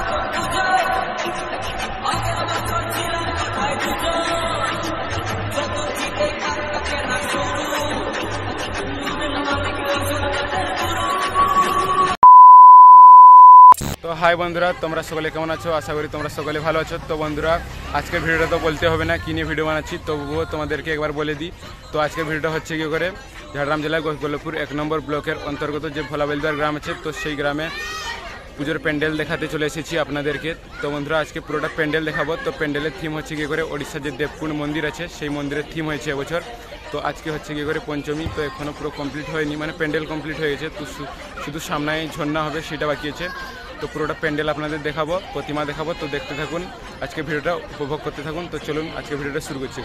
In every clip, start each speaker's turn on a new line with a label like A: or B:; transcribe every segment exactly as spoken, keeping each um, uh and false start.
A: তো হাই বন্ধুরা, তোমরা সকলে কেমন আছো? আশা করি তোমরা সকলে ভালো আছো। তো বন্ধুরা, আজকের ভিডিওটা তো বলতে হবে না কি নিয়ে ভিডিও বানাচ্ছি, তবুও তোমাদেরকে একবার বলে দিই। তো আজকের ভিডিওটা হচ্ছে কি করে ঝাড়গ্রাম জেলার গোলপুর এক নম্বর ব্লকের অন্তর্গত যে ভোলাবেলদার গ্রাম আছে, তো সেই গ্রামে পুজোর প্যান্ডেল দেখাতে চলে এসেছি আপনাদেরকে। তো বন্ধুরা, আজকে পুরোটা প্যান্ডেল দেখাবো। তো প্যান্ডেলের থিম হচ্ছে কি করে ওড়িশার যে দেবকুণ্ড মন্দির আছে সেই মন্দিরের থিম হয়েছে এবছর। তো আজকে হচ্ছে কি করে পঞ্চমী, তো এখনও পুরো কমপ্লিট হয়নি, মানে প্যান্ডেল কমপ্লিট হয়ে গেছে। তো শুধু সামনায় ঝর্ণা হবে সেটা বাকি আছে। তো পুরোটা প্যান্ডেল আপনাদের দেখাবো, প্রতিমা দেখাবো। তো দেখতে থাকুন, আজকে ভিডিওটা উপভোগ করতে থাকুন। তো চলুন আজকে ভিডিওটা শুরু করছি।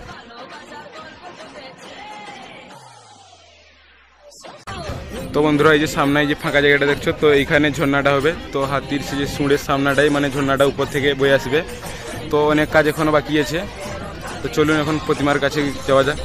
A: তো বন্ধুরা, এই যে সামনে যে ফাঁকা জায়গাটা দেখছো, তো এইখানে ঝর্ণাটা হবে। তো হাতির সে যে সুঁড়ের সামনাটাই মানে ঝর্ণাটা উপর থেকে বয়ে আসবে। তো অনেক কাজ এখনও বাকি আছে। তো চলুন এখন প্রতিমার কাছে যাওয়া যাক।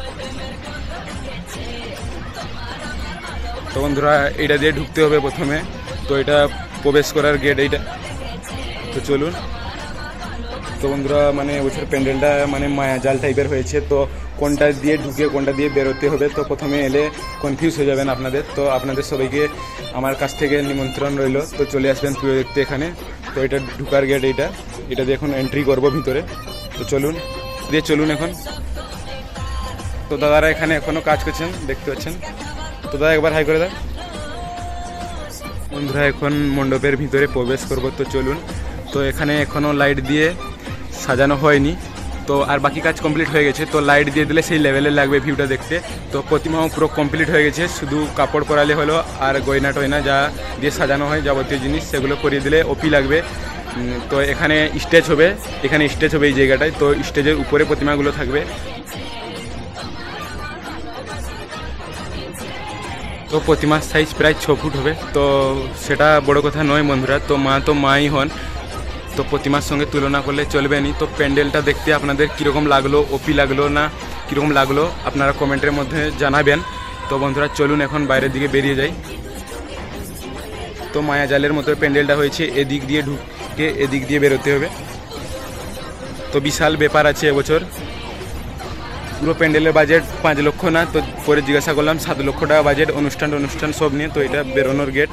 A: তো বন্ধুরা, এইটা দিয়ে ঢুকতে হবে প্রথমে। তো এটা প্রবেশ করার গেট এইটা। তো চলুন। তো বন্ধুরা, মানে এবছর প্যান্ডেলটা মানে মায়া জাল টাইপের হয়েছে। তো কোনটা দিয়ে ঢুকে কোনটা দিয়ে বেরোতে হবে, তো প্রথমে এলে কনফিউজ হয়ে যাবেন আপনাদের। তো আপনাদের সবাইকে আমার কাছ থেকে নিমন্ত্রণ রইল, তো চলে আসবেন পুজো দেখতে এখানে। তো এটা ঢুকার গেট এইটা, এটা দিয়ে এখন এন্ট্রি করবো ভিতরে। তো চলুন দিয়ে চলুন এখন। তো দাদারা এখানে এখনও কাজ করছেন, দেখতে পাচ্ছেন। তো দাদা একবার হাই করে দাও। বন্ধুরা, এখন মণ্ডপের ভিতরে প্রবেশ করব। তো চলুন। তো এখানে এখনও লাইট দিয়ে সাজানো হয়নি, তো আর বাকি কাজ কমপ্লিট হয়ে গেছে। তো লাইট দিয়ে দিলে সেই লেভেলে লাগবে ভিউটা দেখতে। তো প্রতিমাও পুরো কমপ্লিট হয়ে গেছে, শুধু কাপড় পরালে হলো। আর গয়না টয়না যা দিয়ে সাজানো হয় যাবতীয় জিনিস সেগুলো করিয়ে দিলে ওপি লাগবে। তো এখানে স্টেজ হবে, এখানে স্টেজ হবে এই জায়গাটায়। তো স্টেজের উপরে প্রতিমাগুলো থাকবে। তো প্রতিমার সাইজ প্রায় ছ ফুট হবে। তো সেটা বড় কথা নয় বন্ধুরা, তো মা তো মাই হন, তো প্রতিমার সঙ্গে তুলনা করলে চলবে না। তো প্যান্ডেলটা দেখতে আপনাদের কীরকম লাগলো, ওপি লাগলো না কীরকম লাগলো আপনারা কমেন্টের মধ্যে জানাবেন। তো বন্ধুরা, চলুন এখন বাইরের দিকে বেরিয়ে যাই। তো মায়া জালের মতো প্যান্ডেলটা হয়েছে, এদিক দিয়ে ঢুকে এদিক দিয়ে বেরোতে হবে। তো বিশাল ব্যাপার আছে এবছর। পুরো প্যান্ডেলের বাজেট পাঁচ লক্ষ না, তো পরে জিজ্ঞাসা করলাম সাত লক্ষ টাকা বাজেট, অনুষ্ঠান অনুষ্ঠান সব নিয়ে। তো এটা বেরোনোর গেট।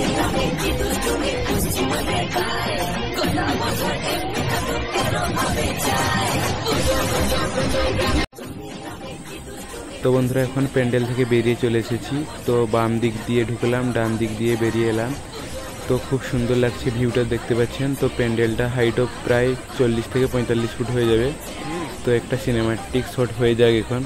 A: তো বন্ধুরা, এখন প্যান্ডেল থেকে বেরিয়ে চলে এসেছি। তো বাম দিক দিয়ে ঢুকলাম, ডান দিক দিয়ে বেরিয়ে এলাম। তো খুব সুন্দর লাগছে ভিউটা, দেখতে পাচ্ছেন। তো প্যান্ডেলটা হাইটও প্রায় চল্লিশ থেকে পঁয়তাল্লিশ ফুট হয়ে যাবে। তো একটা সিনেমাটিক শট হয়ে যায় এখন।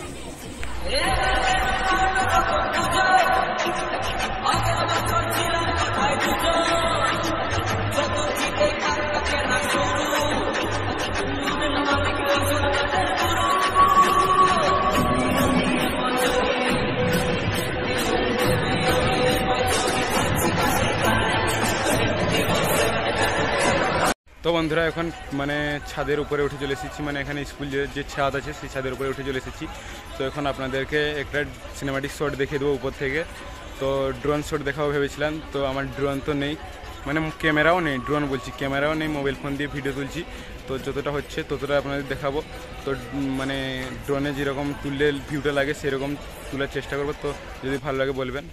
A: তো বন্ধুরা, এখন মানে ছাদের উপরে উঠে চলে এসেছি, মানে এখানে স্কুল যে ছাদ আছে সেই ছাদের উপরে উঠে চলে এসেছি। তো এখন আপনাদেরকে একটা সিনেমাটিক শট দেখিয়ে দেবো উপর থেকে। তো ড্রোন শট দেখাবো ভেবেছিলাম, তো আমার ড্রোন তো নেই, মানে ক্যামেরাও নেই, ড্রোন বলছি ক্যামেরাও নেই, মোবাইল ফোন দিয়ে ভিডিও তুলছি। তো যতটা হচ্ছে ততটা আপনাদের দেখাবো। তো মানে ড্রোনে যেরকম তুললে ভিউটা লাগে সেরকম তোলার চেষ্টা করবো। তো যদি ভালো লাগে বলবেন।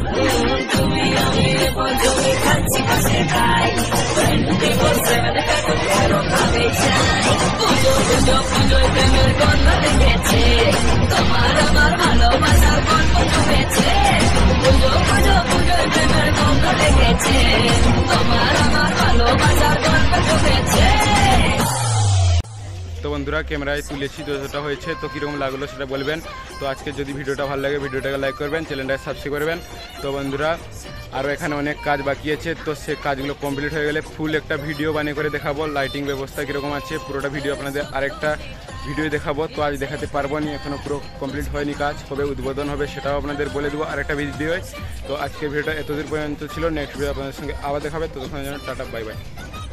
A: তো বন্ধুরা, ক্যামেরায় তুলেছি, যতটা হয়েছে। তো কীরকম লাগলো সেটা বলবেন। তো আজকে যদি ভিডিওটা ভালো লাগে ভিডিওটাকে লাইক করবেন, চ্যানেলটাকে সাবস্ক্রাইব করবেন। তো বন্ধুরা, আরও এখানে অনেক কাজ বাকি আছে। তো সে কাজগুলো কমপ্লিট হয়ে গেলে ফুল একটা ভিডিও বানিয়ে করে দেখাবো, লাইটিং ব্যবস্থা কীরকম আছে পুরোটা ভিডিও আপনাদের আরেকটা ভিডিও দেখাবো। তো আজ দেখাতে পারবো না, এখনও পুরো কমপ্লিট হয়নি কাজ, কবে উদ্বোধন হবে সেটাও আপনাদের বলে দেবো আরেকটা ভিডিও। তো আজকের ভিডিওটা এতদূর পর্যন্ত ছিল, নেক্সট ভিডিও আপনাদের সঙ্গে আবার দেখাবে। তো তখন যেন টাটা, বাই বাই।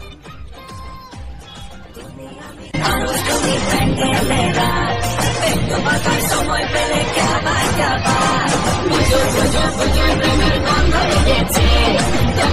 A: সময় পেলে সময় পেলে